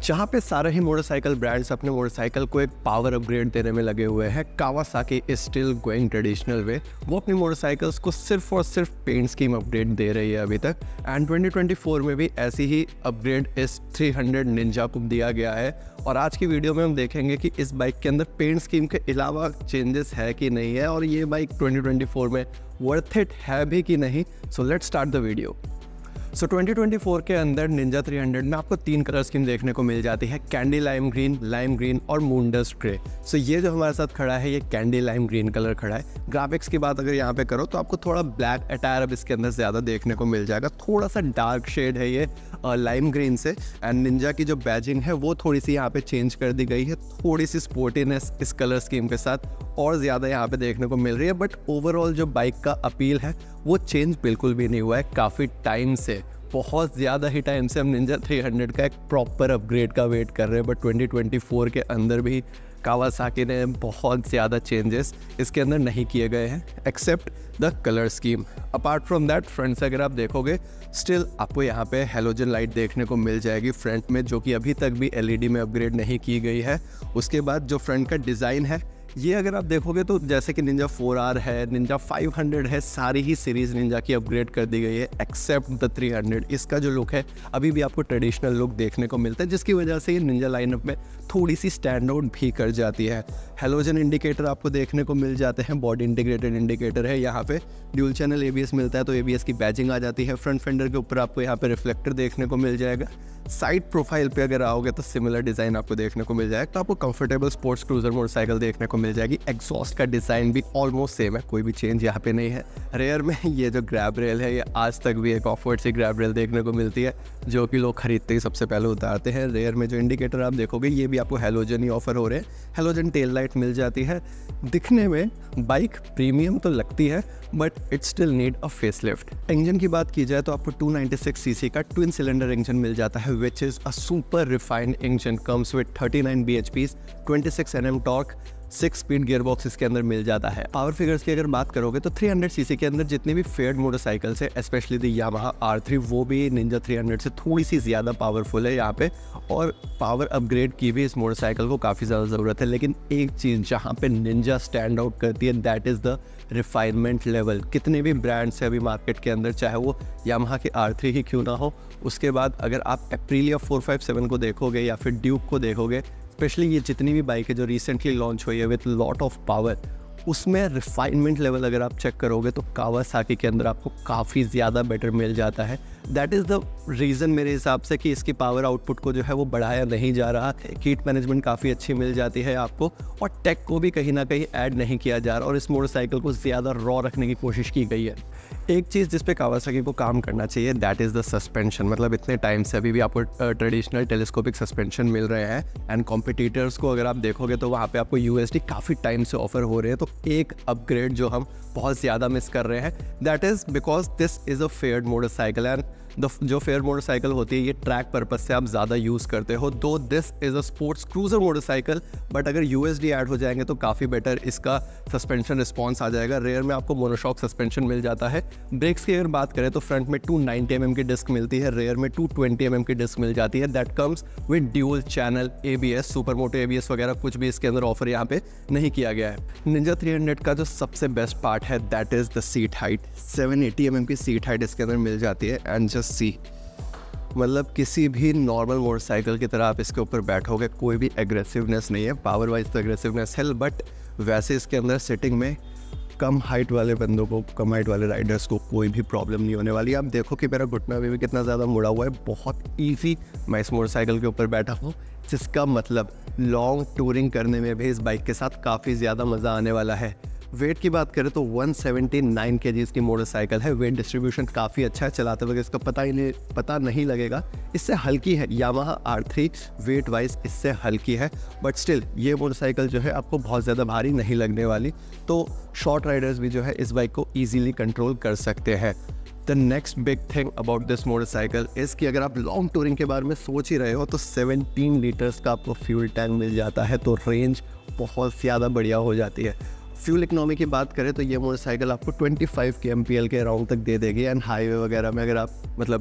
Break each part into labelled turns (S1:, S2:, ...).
S1: जहाँ पे सारे ही मोटरसाइकिल ब्रांड्स अपने मोटरसाइकिल को एक पावर अपग्रेड देने में लगे हुए हैं, Kawasaki is still going traditional way. वो अपनी मोटरसाइकिल्स को सिर्फ और सिर्फ पेंट स्कीम अपग्रेड दे रही है अभी तक। एंड 2024 में भी ऐसी ही अपग्रेड इस 300 निंजा को दिया गया है। और आज की वीडियो में हम देखेंगे कि इस बाइक के अंदर पेंट स्कीम के अलावा चेंजेस है कि नहीं है, और ये बाइक 2024 में वर्थ इट है भी कि नहीं। So let's start the video. 2024 के अंदर निंजा 300 में आपको 3 कलर स्कीम देखने को मिल जाती है, कैंडी लाइम ग्रीन और मूनडस्ट ग्रे। सो ये जो हमारे साथ खड़ा है ये कैंडी लाइम ग्रीन कलर खड़ा है। ग्राफिक्स की बात अगर यहाँ पे करो तो आपको थोड़ा ब्लैक अटायर अब इसके अंदर ज़्यादा देखने को मिल जाएगा, थोड़ा सा डार्क शेड है ये लाइम ग्रीन से। एंड निंजा की जो बैजिंग है वो थोड़ी सी यहाँ पे चेंज कर दी गई है, थोड़ी सी स्पोर्टीनेस इस कलर स्कीम के साथ और ज़्यादा यहाँ पे देखने को मिल रही है। बट ओवरऑल जो बाइक का अपील है वो चेंज बिल्कुल भी नहीं हुआ है। काफ़ी टाइम से, बहुत ज़्यादा ही टाइम से हम निंजा 300 का एक प्रॉपर अपग्रेड का वेट कर रहे हैं। बट 2024 के अंदर भी कावासाकी ने बहुत ज़्यादा चेंजेस इसके अंदर नहीं किए गए हैं, except the colour scheme. Apart from that front से अगर आप देखोगे स्टिल आपको यहाँ पे हेलोजन लाइट देखने को मिल जाएगी फ्रंट में, जो कि अभी तक भी एलईडी में अपग्रेड नहीं की गई है। उसके बाद जो फ्रंट का डिज़ाइन है ये अगर आप देखोगे तो जैसे कि निंजा 4R है, निंजा 500 है, सारी ही सीरीज़ निंजा की अपग्रेड कर दी गई है एक्सेप्ट द 300। इसका जो लुक है अभी भी आपको ट्रेडिशनल लुक देखने को मिलता है, जिसकी वजह से ये निंजा लाइनअप में थोड़ी सी स्टैंड आउट भी कर जाती है। हेलोजन इंडिकेटर आपको देखने को मिल जाते हैं, बॉडी इंटीग्रेटेड इंडिकेटर है। यहाँ पे ड्यूल चैनल ABS मिलता है तो ABS की बैजिंग आ जाती है। फ्रंट फेंडर के ऊपर आपको यहाँ पे रिफ्लेक्टर देखने को मिल जाएगा। साइड प्रोफाइल पे अगर आओगे तो सिमिलर डिज़ाइन आपको देखने को मिल जाएगा, तो आपको कंफर्टेबल स्पोर्ट्स क्रूजर मोटरसाइकिल देखने को मिल जाएगी। एग्जॉस्ट का डिज़ाइन भी ऑलमोस्ट सेम है, कोई भी चेंज यहाँ पे नहीं है। रेयर में ये जो ग्रैब रेल है ये आज तक भी एक ऑफवर्ड सी ग्रैब रेल देखने को मिलती है, जो कि लोग खरीदते ही सबसे पहले उतारते हैं। रेयर में जो इंडिकेटर आप देखोगे ये भी आपको हेलोजन ही ऑफर हो रहे हैं। हेलोजन टेल लाइट मिल जाती है। दिखने में बाइक प्रीमियम तो लगती है but it still need a facelift. Engine की बात की जाए तो आपको 296 सीसी का ट्विन सिलेंडर इंजन मिल जाता है, which is a super refined engine, comes with 39 bhps, 26 Nm torque, 6 speed gearbox इसके अंदर मिल जाता है। पावर फिगर्स की अगर बात करोगे तो 300 सीसी के अंदर जितनी भी फेयर्ड मोटरसाइकिल्स है, स्पेशली द यामाहा R3, वो भी निंजा 300 से थोड़ी सी ज़्यादा पावरफुल है यहाँ पे, और पावर अपग्रेड की भी इस मोटरसाइकिल को काफ़ी ज़्यादा ज़रूरत है। लेकिन एक चीज़ जहाँ पे निंजा स्टैंड आउट करती है that is the refinement level. कितने भी ब्रांड्स है अभी मार्केट के अंदर, चाहे वो यामाहा के R3 ही क्यों ना हो, उसके बाद अगर आप एप्रिलिया 457 को देखोगे या फिर ड्यूक को देखोगे, स्पेशली ये जितनी भी बाइक है जो रिसेंटली लॉन्च हुई है विथ लॉट ऑफ पावर, उसमें रिफाइनमेंट लेवल अगर आप चेक करोगे तो कावासाकी के अंदर आपको काफ़ी ज़्यादा बेटर मिल जाता है। दैट इज़ द रीज़न मेरे हिसाब से कि इसकी पावर आउटपुट को जो है वो बढ़ाया नहीं जा रहा। हीट मैनेजमेंट काफ़ी अच्छी मिल जाती है आपको, और टेक को भी कहीं ना कहीं ऐड नहीं किया जा रहा, और इस मोटरसाइकिल को ज़्यादा रॉ रखने की कोशिश की गई है। एक चीज़ जिस पे कावासाकी को काम करना चाहिए दैट इज़ द सस्पेंशन। मतलब इतने टाइम से अभी भी आपको ट्रेडिशनल टेलीस्कोपिक सस्पेंशन मिल रहे हैं, एंड कॉम्पिटिटर्स को अगर आप देखोगे तो वहाँ पे आपको USD काफ़ी टाइम से ऑफर हो रहे हैं। तो एक अपग्रेड जो हम बहुत ज़्यादा मिस कर रहे हैं that is because this is a faired motorcycle, and जो फेयर मोटरसाइकिल होती है ये ट्रैक पर्पस से आप ज़्यादा यूज़ करते हो। Though this is a sports cruiser motorcycle, but अगर USD ऐड हो जाएंगे तो काफ़ी बेटर इसका सस्पेंशन रिस्पॉन्स आ जाएगा। रेयर में आपको मोनोशॉक सस्पेंशन मिल जाता है। ब्रेक्स की अगर बात करें तो फ्रंट में 290 mm की डिस्क मिलती है, रेयर में 220 mm की डिस्क मिल जाती है। That comes with dual channel ABS, super moto ABS वगैरह कुछ भी इसके अंदर ऑफर यहाँ पे नहीं किया गया है। निंजा 300 का जो सबसे बेस्ट पार्ट है that is the seat height. 780 mm की सीट हाइट इसके अंदर मिल जाती है, एंड सी मतलब किसी भी नॉर्मल मोटरसाइकिल की तरह आप इसके ऊपर बैठोगे, कोई भी एग्रेसिवनेस नहीं है। पावर वाइज तो एग्रेसिवनेस है, बट वैसे इसके अंदर सिटिंग में कम हाइट वाले बंदों को, कम हाइट वाले राइडर्स को कोई भी प्रॉब्लम नहीं होने वाली। आप देखो कि मेरा घुटना भी कितना ज़्यादा मुड़ा हुआ है, बहुत ईजी मैं इस मोटरसाइकिल के ऊपर बैठा हूँ, जिसका मतलब लॉन्ग टूरिंग करने में भी इस बाइक के साथ काफ़ी ज़्यादा मज़ा आने वाला है। वेट की बात करें तो 179 kg की मोटरसाइकिल है। वेट डिस्ट्रीब्यूशन काफ़ी अच्छा है, चलाते वक्त इसका पता नहीं लगेगा। इससे हल्की है, यामाहा R3 वेट वाइज इससे हल्की है, बट स्टिल ये मोटरसाइकिल जो है आपको बहुत ज़्यादा भारी नहीं लगने वाली। तो शॉर्ट राइडर्स भी जो है इस बाइक को ईजिली कंट्रोल कर सकते हैं। The next big thing about this motorcycle is कि अगर आप लॉन्ग टूरिंग के बारे में सोच ही रहे हो तो 17 लीटर्स का आपको फ्यूल टैंक मिल जाता है, तो रेंज बहुत ज़्यादा बढ़िया हो जाती है। फ्यूल इकनॉमी की बात करें तो ये मोटरसाइकिल आपको 25 kmpl के अराउंड तक दे देगी, एंड हाईवे वगैरह में अगर आप मतलब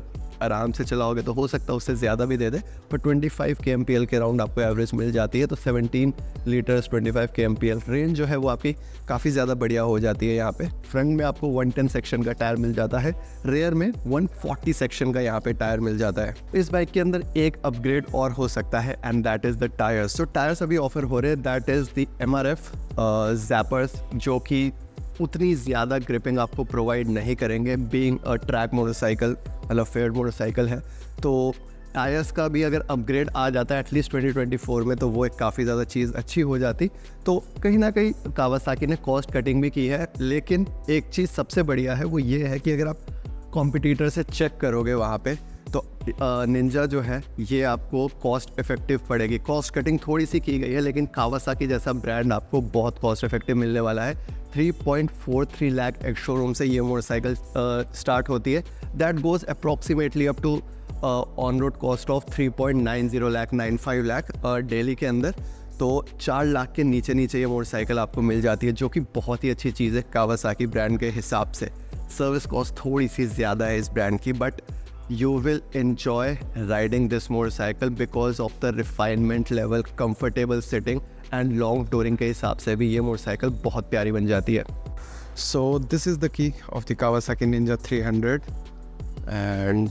S1: आराम से चलाओगे तो हो सकता है उससे ज़्यादा भी दे दे, पर 25 kmpl के राउंड आपको एवरेज मिल जाती है। तो 17 लीटर्स 25 kmpl रेंज जो है वो आपकी काफ़ी ज़्यादा बढ़िया हो जाती है। यहाँ पे फ्रंट में आपको 110 सेक्शन का टायर मिल जाता है, रेयर में 140 सेक्शन का यहाँ पे टायर मिल जाता है। इस बाइक के अंदर एक अपग्रेड और हो सकता है and that is the tyres. तो टायर्स अभी ऑफर हो रहे हैं, that is the MRF Zappers, जो कि उतनी ज़्यादा ग्रिपिंग आपको प्रोवाइड नहीं करेंगे। बीइंग अ ट्रैक मोटरसाइकिल, मतलब फेयर्ड मोटरसाइकिल है, तो टायर्स का भी अगर अपग्रेड आ जाता है एटलीस्ट 2024 में, तो वो एक काफ़ी ज़्यादा चीज़ अच्छी हो जाती। तो कहीं ना कहीं कावासाकी ने कॉस्ट कटिंग भी की है, लेकिन एक चीज़ सबसे बढ़िया है वो ये है कि अगर आप कॉम्पिटिटर से चेक करोगे वहाँ पे, तो निंजा जो है ये आपको कॉस्ट इफेक्टिव पड़ेगी। कॉस्ट कटिंग थोड़ी सी की गई है, लेकिन कावासाकी जैसा ब्रांड आपको बहुत कॉस्ट इफेक्टिव मिलने वाला है। 3.43 लाख एक्स शोरूम से ये मोटरसाइकिल स्टार्ट होती है, that goes approximately up to on road cost of 3.90 lakh 95 lakh Delhi के अंदर। तो 4 लाख के नीचे ये मोटरसाइकिल आपको मिल जाती है, जो कि बहुत ही अच्छी चीज़ है कावासाकी ब्रांड के हिसाब से। सर्विस कॉस्ट थोड़ी सी ज़्यादा है इस ब्रांड की, but you will enjoy riding this motorcycle because of the refinement level, comfortable seating and long touring के हिसाब से भी ये मोटरसाइकिल बहुत प्यारी बन जाती है। So this is the key of the Kawasaki Ninja 300 and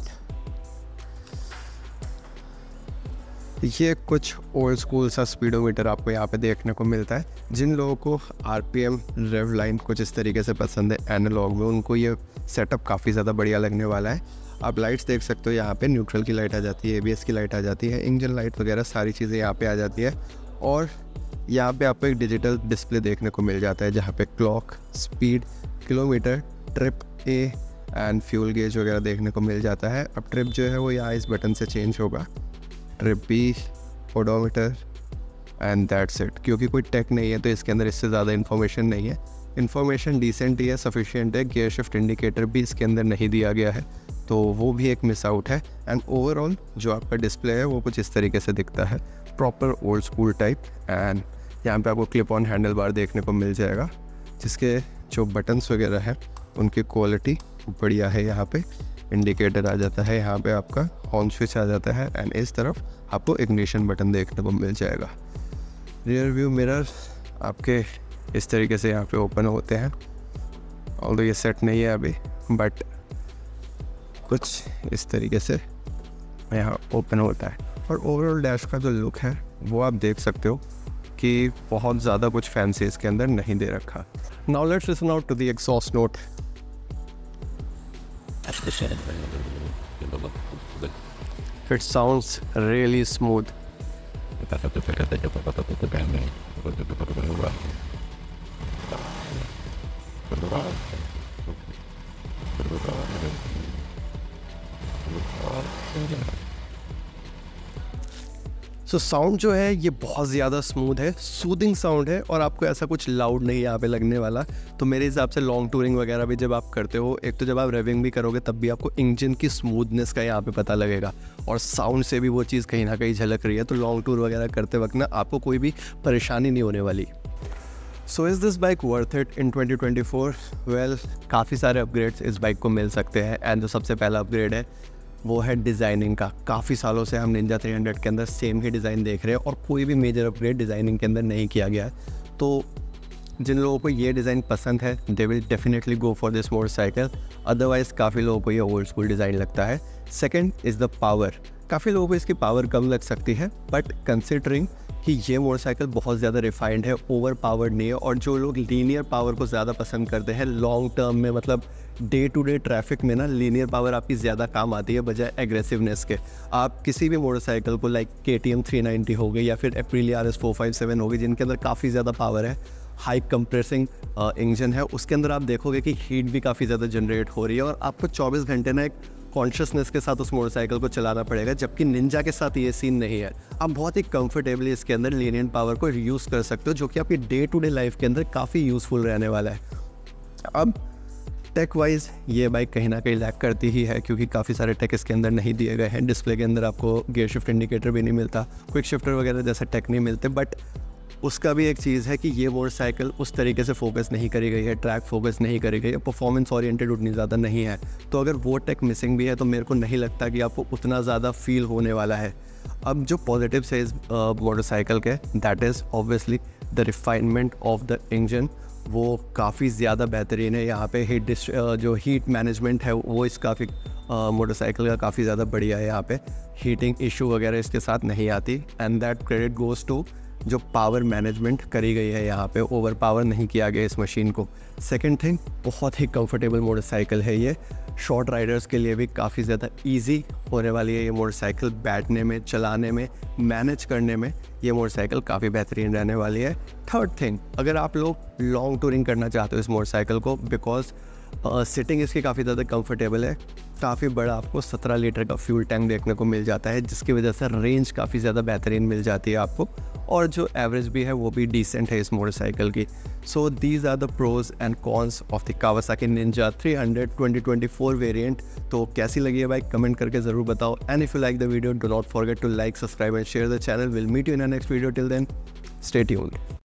S1: ये कुछ ओल्ड स्कूल सा स्पीडोमीटर आपको यहाँ पे देखने को मिलता है। जिन लोगों को RPM रेव लाइन कुछ इस तरीके से पसंद है एनालॉग में, उनको ये सेटअप काफ़ी ज़्यादा बढ़िया लगने वाला है। आप लाइट्स देख सकते हो, यहाँ पे न्यूट्रल की लाइट आ जाती है, ABS की लाइट आ जाती है, इंजन लाइट वगैरह सारी चीज़ें यहाँ पे आ जाती है। और यहाँ पे आपको एक डिजिटल डिस्प्ले देखने को मिल जाता है, जहाँ पे clock, speed, kilometre, trip A and fuel gauge वगैरह देखने को मिल जाता है। अब ट्रिप जो है वो यहाँ इस बटन से चेंज होगा, trip B, odometer and that's it. क्योंकि कोई टेक नहीं है तो इसके अंदर इससे ज़्यादा इन्फॉर्मेशन नहीं है। इन्फॉर्मेशन डिसेंट ही है, सफिशिएंट है। गियर शिफ्ट इंडिकेटर भी इसके अंदर नहीं दिया गया है, तो वो भी एक मिस आउट है। एंड ओवरऑल जो आपका डिस्प्ले है वो कुछ इस तरीके से दिखता है, proper old school type. And यहाँ पे आपको क्लिप ऑन हैंडल बार देखने को मिल जाएगा, जिसके जो बटन्स वगैरह है उनकी क्वालिटी बढ़िया है। यहाँ पे इंडिकेटर आ जाता है, यहाँ पे आपका हॉर्न स्विच आ जाता है एंड इस तरफ आपको इग्निशन बटन देखने को मिल जाएगा। रियर व्यू मिरर आपके इस तरीके से यहाँ पे ओपन होते हैं, ऑल्दो ये सेट नहीं है अभी, बट कुछ इस तरीके से यहाँ ओपन होता है। और ओवरऑल डैश का जो लुक है वो आप देख सकते हो कि बहुत ज़्यादा कुछ फैंसी इसके अंदर नहीं दे रखा। Now let's listen out to the exhaust note. It sounds really smooth. So sound जो है ये बहुत ज़्यादा स्मूथ है, सूदिंग साउंड है, और आपको ऐसा कुछ लाउड नहीं यहाँ पे लगने वाला। तो मेरे हिसाब से लॉन्ग टूरिंग वगैरह भी जब आप करते हो, एक तो जब आप रेविंग भी करोगे तब भी आपको इंजन की स्मूथनेस का यहाँ पे पता लगेगा, और साउंड से भी वो चीज़ कहीं ना कहीं झलक रही है। तो लॉन्ग टूर वगैरह करते वक्त ना आपको कोई भी परेशानी नहीं होने वाली। So is this bike worth it in 2024? Well, काफ़ी सारे अपग्रेड्स इस बाइक को मिल सकते हैं। एंड जो सबसे पहला अपग्रेड है वो है डिज़ाइनिंग का। काफ़ी सालों से हम निंजा 300 के अंदर सेम ही डिज़ाइन देख रहे हैं और कोई भी मेजर अपग्रेड डिज़ाइनिंग के अंदर नहीं किया गया है। तो जिन लोगों को ये डिज़ाइन पसंद है they will definitely go for this motorcycle. Otherwise काफ़ी लोगों को ये ओल्ड स्कूल डिज़ाइन लगता है। Second is the power. काफ़ी लोगों को इसकी पावर कम लग सकती है, बट कंसिडरिंग कि ये मोटरसाइकिल बहुत ज़्यादा रिफाइंड है, ओवर पावर्ड नहीं है, और जो लोग लीनियर पावर को ज़्यादा पसंद करते हैं लॉन्ग टर्म में, मतलब डे टू डे ट्रैफिक में ना लीनियर पावर आपकी ज़्यादा काम आती है बजाय एग्रेसिवनेस के। आप किसी भी मोटरसाइकिल को लाइक KTM 390 हो गई या फिर Aprilia RS 457 हो गई, जिनके अंदर काफ़ी ज़्यादा पावर है, हाई कंप्रेसिंग इंजन है, उसके अंदर आप देखोगे कि हीट भी काफ़ी ज़्यादा जनरेट हो रही है और आपको 24 घंटे ना एक कॉन्शियसनेस के साथ उस मोटरसाइकिल को चलाना पड़ेगा। जबकि निंजा के साथ ये सीन नहीं है, आप बहुत ही कंफर्टेबली इसके अंदर लीनियंट पावर को यूज़ कर सकते हो, जो कि आपकी डे टू डे लाइफ के अंदर काफ़ी यूज़फुल रहने वाला है। अब टेक वाइज ये बाइक कहीं ना कहीं लैक करती ही है, क्योंकि काफ़ी सारे टेक इसके अंदर नहीं दिए गए हैं। डिस्प्ले के अंदर आपको गियर शिफ्ट इंडिकेटर भी नहीं मिलता, क्विक शिफ्टर वगैरह जैसे टेक नहीं मिलते, बट उसका भी एक चीज़ है कि ये मोटरसाइकिल उस तरीके से फोकस नहीं करी गई है, ट्रैक फोकस नहीं करी गई है, परफॉर्मेंस ओरिएंटेड उतनी ज़्यादा नहीं है। तो अगर वो टेक मिसिंग भी है तो मेरे को नहीं लगता कि आपको उतना ज़्यादा फील होने वाला है। अब जो पॉजिटिव्स है इस मोटरसाइकिल के, that is obviously the refinement of the engine. वो काफ़ी ज़्यादा बेहतरीन है। यहाँ पे जो हीट मैनेजमेंट है वो इस काफ़ी मोटरसाइकिल का काफ़ी ज़्यादा बढ़िया है। यहाँ पे हीटिंग इशू वगैरह इसके साथ नहीं आती, and that credit goes to जो पावर मैनेजमेंट करी गई है। यहाँ पे ओवर पावर नहीं किया गया इस मशीन को। सेकंड थिंग, बहुत ही कंफर्टेबल मोटरसाइकिल है ये। शॉर्ट राइडर्स के लिए भी काफ़ी ज़्यादा इजी होने वाली है ये मोटरसाइकिल। बैठने में, चलाने में, मैनेज करने में ये मोटरसाइकिल काफ़ी बेहतरीन रहने वाली है। थर्ड थिंग, अगर आप लोग लॉन्ग टूरिंग करना चाहते हो इस मोटरसाइकिल को, बिकॉज सिटिंग इसकी काफ़ी ज़्यादा कंफर्टेबल है। काफ़ी बड़ा आपको 17 लीटर का फ्यूल टैंक देखने को मिल जाता है, जिसकी वजह से रेंज काफ़ी ज़्यादा बेहतरीन मिल जाती है आपको, और जो एवरेज भी है वो भी डिसेंट है इस मोटरसाइकिल की। So these are the pros and cons of the Kawasaki Ninja 300 2024 variant. तो कैसी लगी है बाइक, कमेंट करके ज़रूर बताओ। And if you like the video, do not forget to like, subscribe and share the channel. Will meet you in next video. Till then, stay tuned.